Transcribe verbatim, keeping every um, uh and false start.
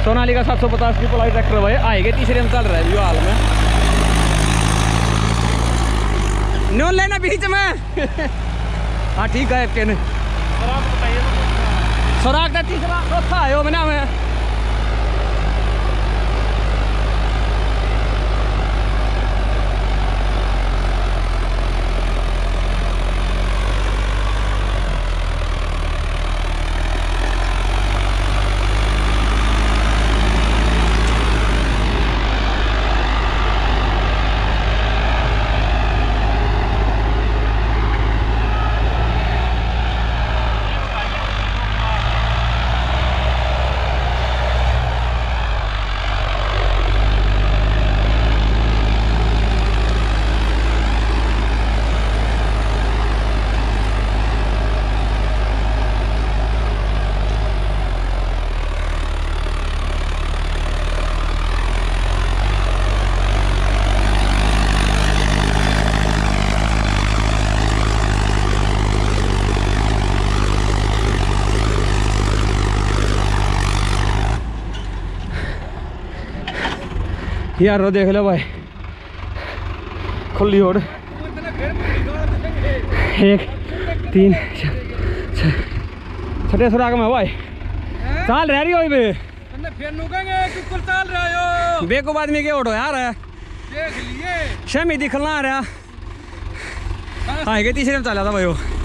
सोनालिका सात सौ पचास ट्रिपल आई ट्रैक्टर भाई आएगा तीसरे में चल रहा है हाल में। न्योन लेना बीच में। हाँ ठीक है आपके स्वराग का तीसरा चौथा है वो बना में। यार वो देख लो भाई खुली रोड एक तीन छठे सुराग में भाई चाल रह रही हो बे बेको बाद में क्या ऑटो यार देख लिए शमी दिखला रहा हाँ तीसरे में चला था भाई वो।